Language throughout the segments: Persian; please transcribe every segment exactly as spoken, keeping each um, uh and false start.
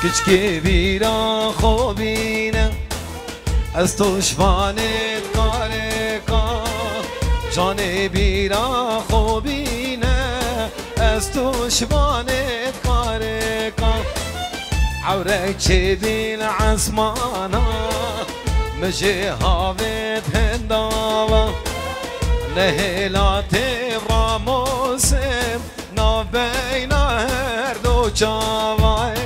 کچکی بیرا خوبینه از تو شوانت کاره کار جان بیرا خوبینه از تو شوانت کاره کار عورك شبيل عسمانا مجي هاوت هنداوا نهلات براموسم نابينا هردو جاواي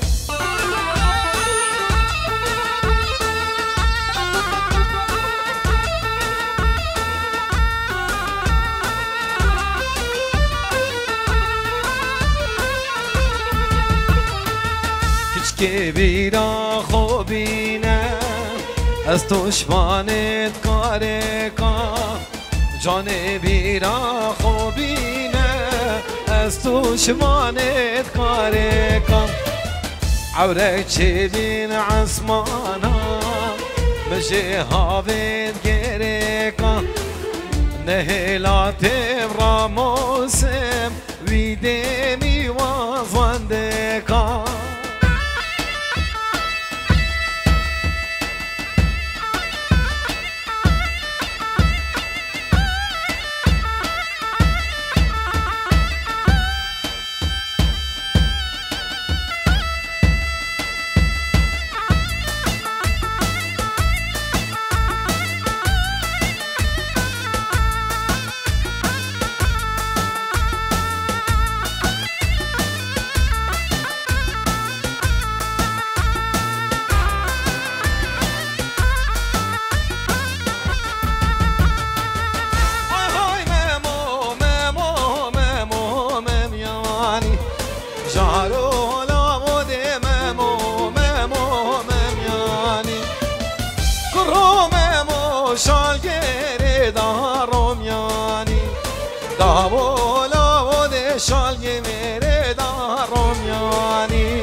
که بیرا خوبینه از تو شوانت کاره کار جان بیرا خوبینه از تو شوانت کاره کار عورك شبين عسمانا مجي هاوت گرکا نهلات براموسم ویدمی وازوندکا داولا و ده شالگی میره دارم یانی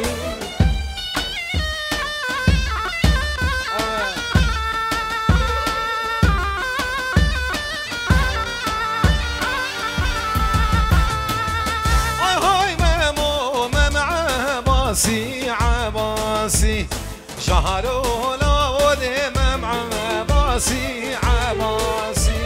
های های ممو مم عباسی عباسی شهرولا و ده مم عباسی عباسی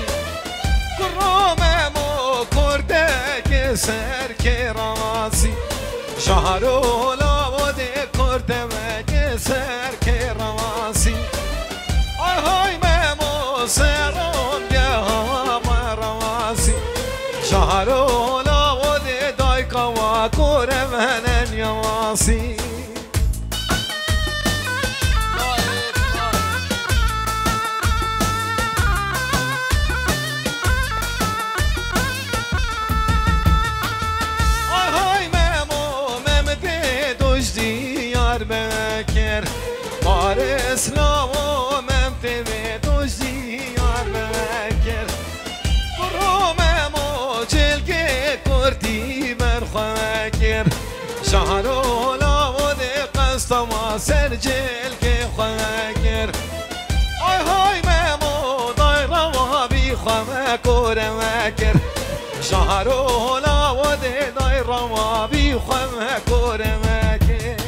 سر که راسی شهرولا و ده کرده مگه سر که راسی آی های ممو سرم گه ها راسی شهرولا و ده دایکا و کوره منن یواسی بکر بار اسلام و ممتوی دوشی یار بکر برام و جلگه کردی برخواه کر شهرولا و ده قصد و سر جلگه خواه کر آی های ممو دای روابی خواه کره وکر شهرولا و ده دای روابی خواه کره وکر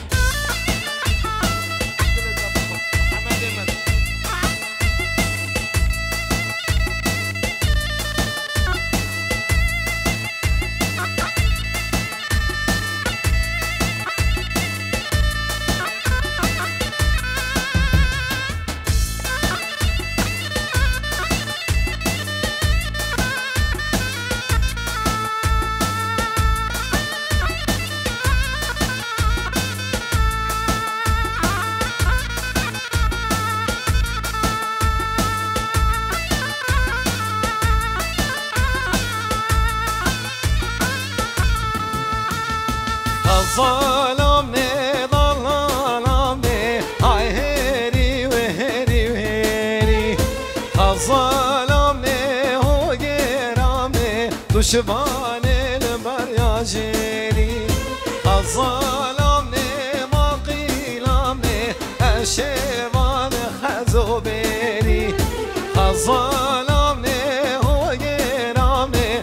ظلام نه ظلام نه های هری و هری و هری ظلام نه هو گرام نه دشمن البریاجری ظلام نه ما قیلام نه اشوان خزو بری ظلام نه هو گرام نه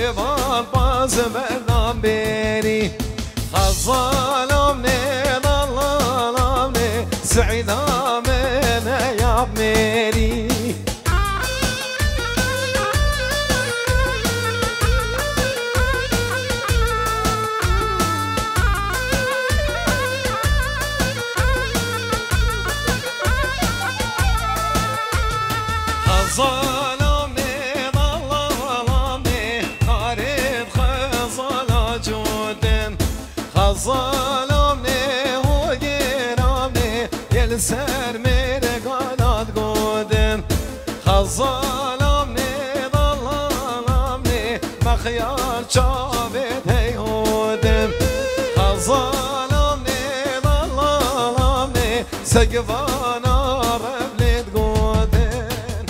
شوان باز بنام بری ظلام نه ميري ظلمي ظلمي قريب خزل جودم خظلمي هو جرامي يلسر مير قنات قدم خظلمي ظلمي مخيال شابت هيودم خظلمي ظلمي سقفانا ربلت قدم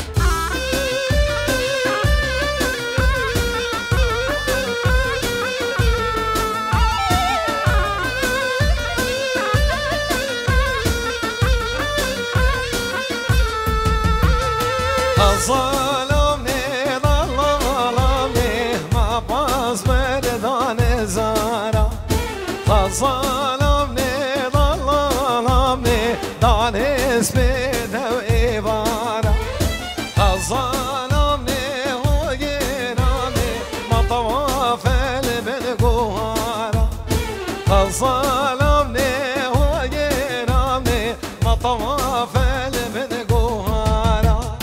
ظلمني ظلمني ما باز مردان زارا ظلمني ظلمني دانس بده وإبارة ظلمني وجيراني ما طواف بالقوارة ظلمني وجيراني ما طواف بالقوارة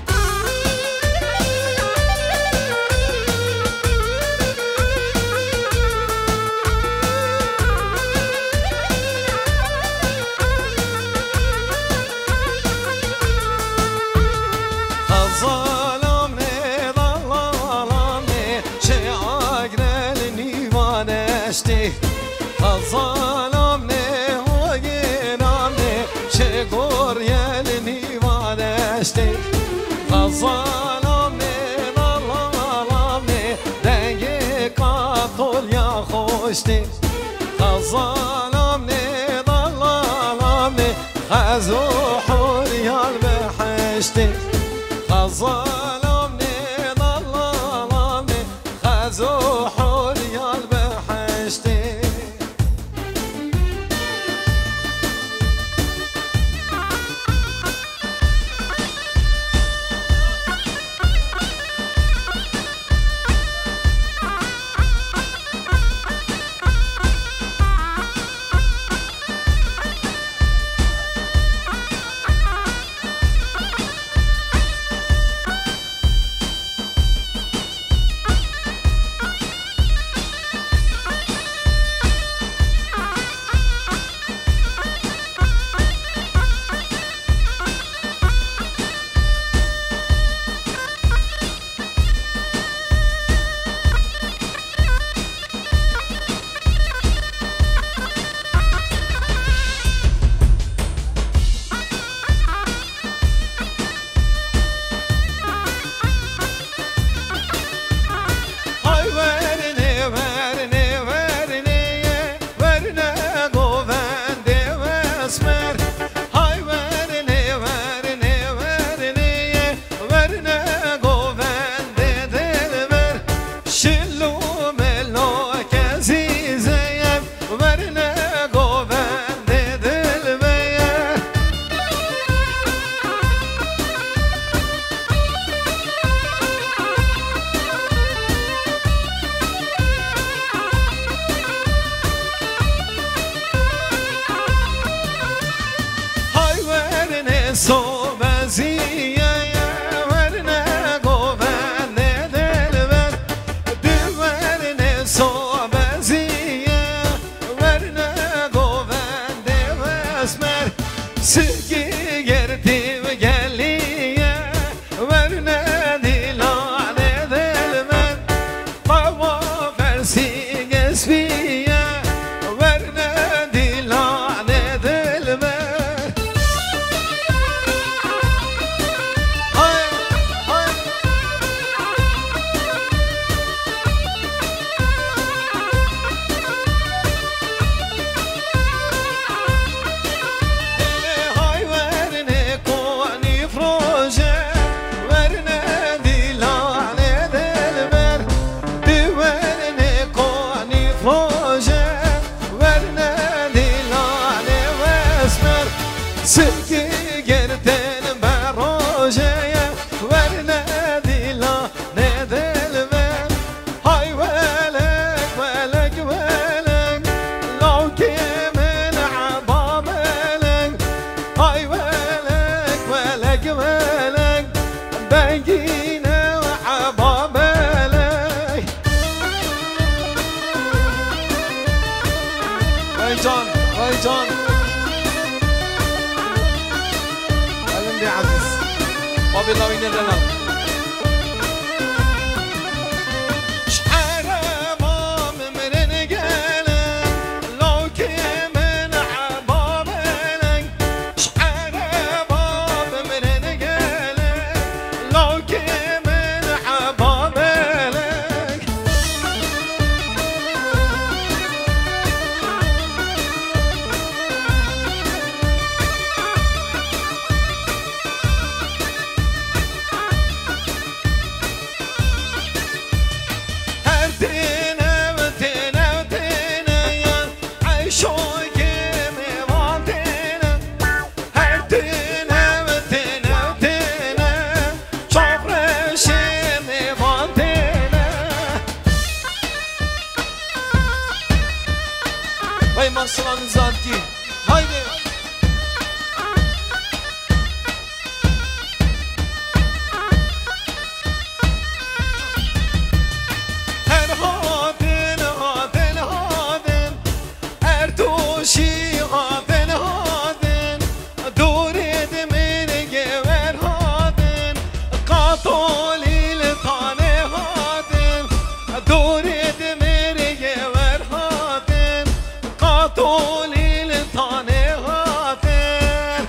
ظلمني ظلمني شي عقلني ونشتي ظلمني وجنامني شي قريلني ونشتي ظلمني ظلمني دقيقة طول يا خوشتي ظلمني ظلمني خزو حوري البحشتي ظلمني ظلمني خزو حوري البحشتي جان رای جان الان دی عزیز بابی لاوین لنا Aslan Zadki haydi her hadin hadin hadin ertuşi hadin hadin dur edmin gever hadin katolil tane hadin dur edmin gever hadin طول الطاني غافر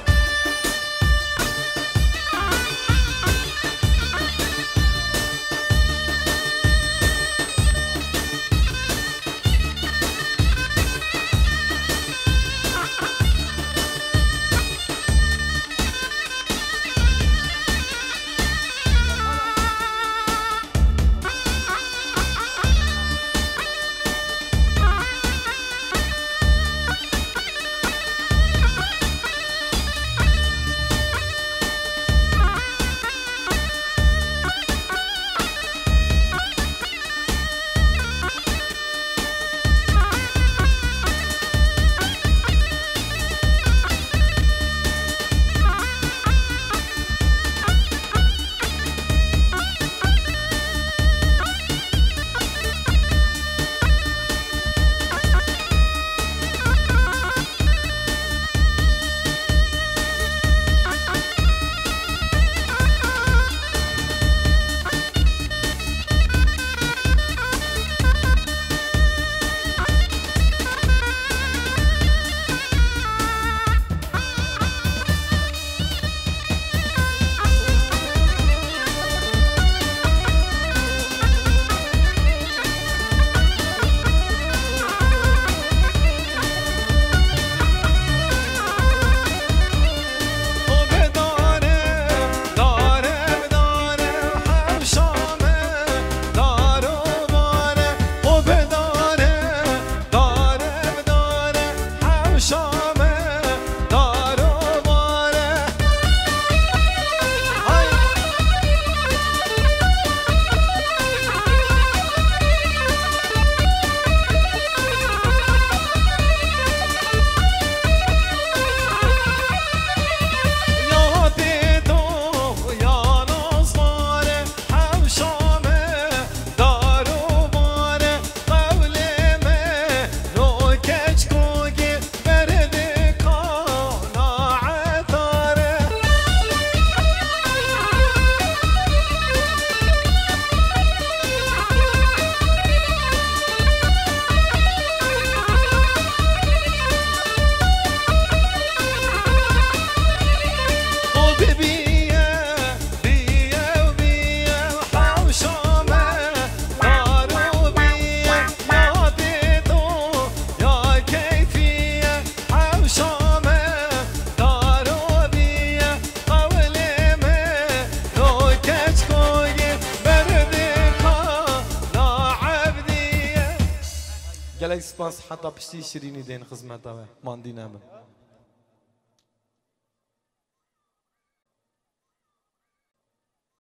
گلای سپاس حتی پشتی شیرینی دین خدمت ماندی نبود.